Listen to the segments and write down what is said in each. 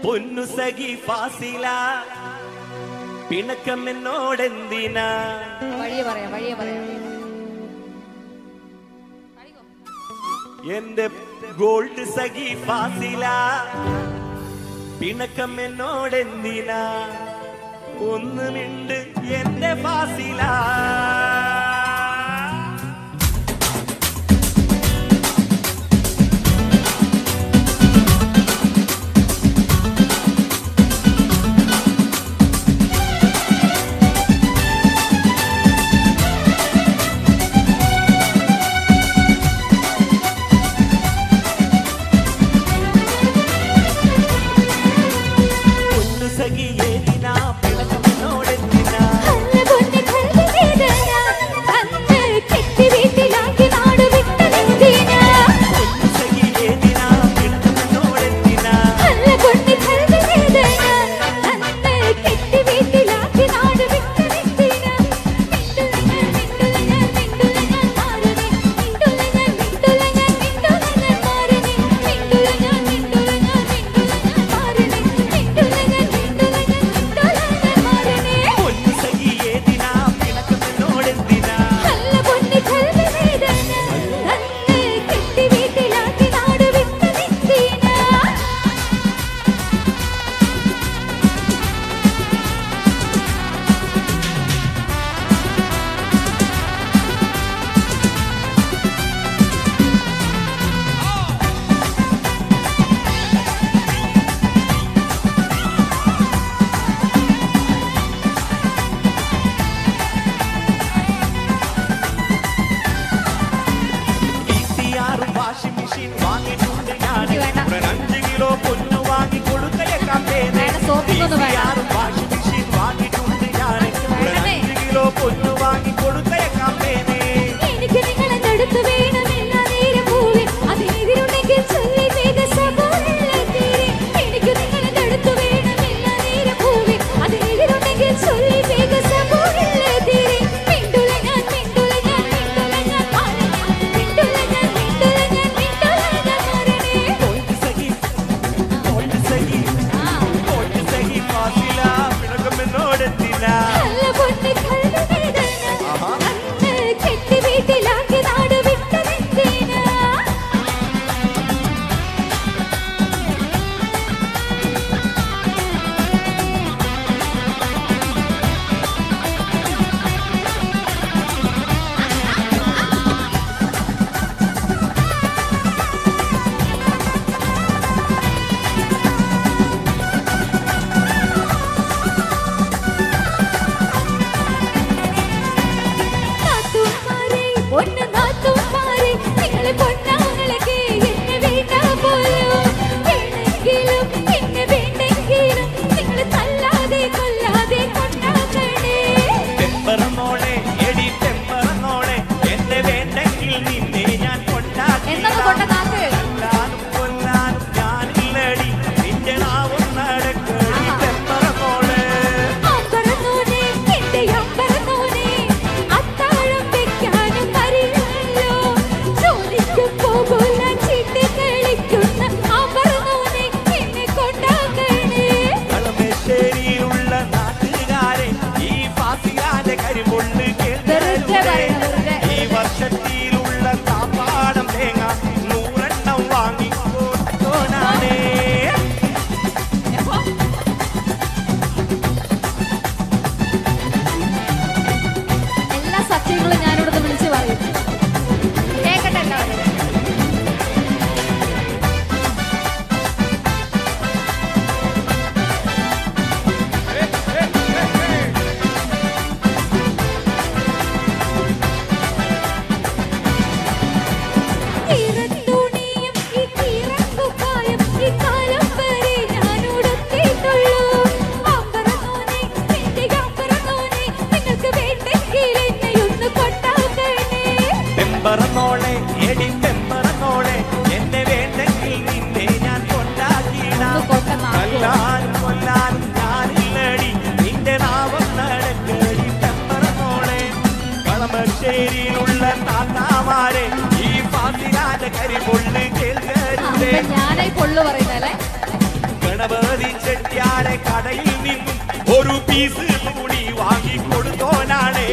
പൊന്നു സഖി ഫാസില പിണക്കം എന്നോടെന്തിനാ വഴിയെ പറയാം എന്റെ ഗോൾഡ് സഖി ഫാസില പിണക്കം എന്നോടെന്തിനാ ഒന്ന് മിണ്ട് എന്റെ ഫാസില ഞാനായി പൊള്ളു പറയുന്നല്ലേ ഗണപതി ചെട്ടിയാരെ കടയിൽ നിന്നും ഒരു പീസ് കൂടി വാങ്ങിക്കൊടുത്തോനാണേ.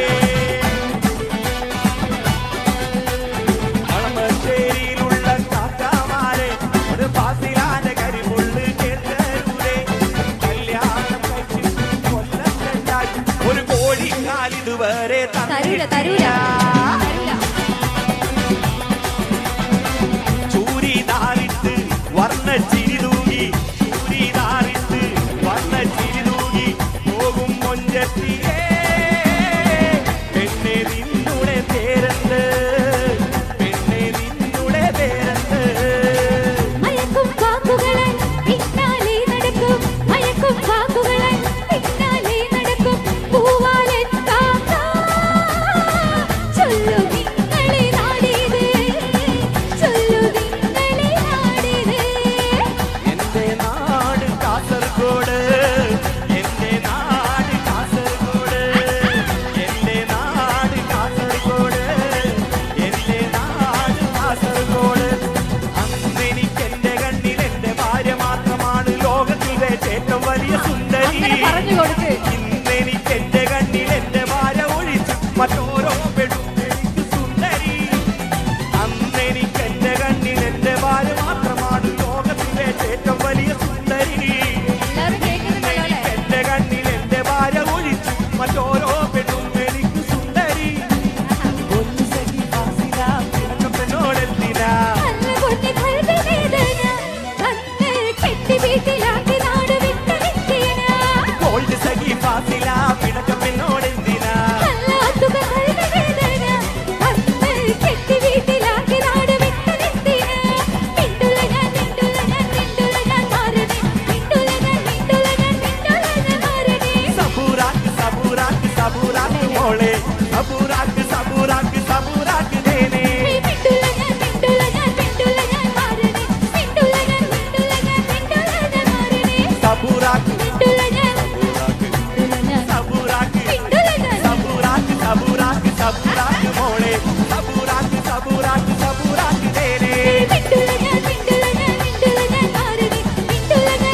കളമശ്ശേരിയിലുള്ള കാക്കാമാരെ ഒരു ഫാസിലാന്റെ കരിമുള്ള് കേട്ടൂരെ. കല്യാണം കൊല്ലം രണ്ടായി ഒരു കോഴിക്കാലിതുവരെ തരൂല. ചൂരിതാറിട്ട് വർണ്ണച്ചിരി തൂകി ചൂരിതാറിട്ട് വർണ്ണച്ചിരി തൂകി പോകും മൊഞ്ചത്തിലേ പെണ്ണെ നിന്നുടെ പേരെന്ത് പെണ്ണെ നിന്നുടെ പേരെന്ത്. മയക്കും വാക്കുകളെ പിന്നാലെ നടക്കും മയക്കും വാക്കുകളെ പിന്നാലെ നടക്കും പൂവാലൻ കാക്ക ചൊല്ലു നിങ്ങളെ നാടേത് ചൊല്ലു നിങ്ങളെ നാടേത്. എന്റെ നാട് കാസർഗോഡ് എന്റെ നാട് കാസർഗോഡ് എന്റെ നാട് കാസർഗോഡ് എന്റെ നാട് കാസർഗോഡ്. അന്നെനിക്ക് എന്റെ കണ്ണിൽ എന്റെ ഭാര്യ മാത്രമാണ് ലോകത്തിൽ വെച്ച് ഏറ്റവും വലിയ സുന്ദരി. ഇന്നെനിക്ക് എന്റെ കണ്ണിൽ എന്റെ ഭാര്യ ഒഴിച്ച് മറ്റോരോ പെടും എനിക്ക് സുന്ദരി. അന്നെനിക്ക് എന്റെ കണ്ണിൽ എന്റെ ഭാര്യ മാത്രമാണ് ലോകത്തിൽ വെച്ച് ഏറ്റവും വലിയ സുന്ദരി. എന്റെ കണ്ണിൽ എന്റെ ഭാര്യ ഒഴിച്ച് മറ്റോരോ പെടും എനിക്ക് സുന്ദരി. ഒന്ന് സഖി ഫാസില പിണക്കപ്പെന്നോടെന്തിനാ അന്ന് പൊട്ടി കൽവി വേദന അന്ന് കെട്ടി വീട്ടിലാക്കി നാട് വിട്ട് നിൽക്കേന. ഗോൾഡ് സഖി ഫാസില പിണക്കപ്പെന്നോടെന്തിനാ അല്ലാത്തുക കൽവി വേദന അന്ന് കെട്ടി വീട്ടിലാക്കി നാട് വിട്ട് നിൽക്കേന. മിണ്ടുല ഞാൻ മാറണേ മിണ്ടുല ഞാൻ മാറണേ. സബൂറാക്ക് സബൂറാക്ക് സബൂറാക്ക് മോളെ സബൂറാക്ക് സബൂറാക്ക് സബൂറാക്ക് ദേനെ. മിണ്ടുല ഞാൻ മാറണേ മിണ്ടുല ഞാൻ മാറണേ. സബൂറാക്ക് മിണ്ടുല ഞാൻ സബൂറാക്ക് സബൂറാക്ക് സബൂറാക്ക് സബൂറാക്ക് മോളെ സബൂറാക്ക് സബൂറാക്ക് സബൂറാക്ക് ദേനെ. മിണ്ടുല ഞാൻ മാറണേ മിണ്ടുല ഞാൻ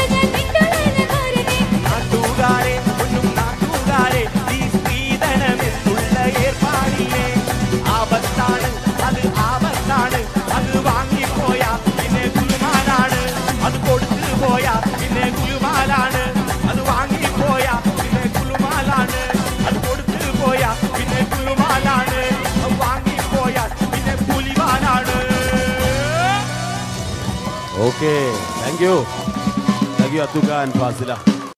മാറണേ. നാട്ടുകാരെ ഒന്നും നാട്ടുകാരെ ഈ സ്ത്രീധനമെന്നുള്ള ഏർപ്പാടില്ലേ ആപത്താണ് അത് ആപത്താണ്. അത് വാങ്ങിപ്പോയാ പിന്നെ ഗുലുമാലാണ് അത് കൊടുത്തു പോയാ പിന്നെ ഗുലുമാലാണ്. അത് വാങ്ങിപ്പോയാ പിന്നെ ഗുലുമാലാണ് അത് കൊടുത്തു പോയാ പിന്നെ ഗുലുമാലാണ്. അത് വാങ്ങിപ്പോയാ പിന്നെ പുലിമാലാണ്. Okay, thank you Atuka and Fasila.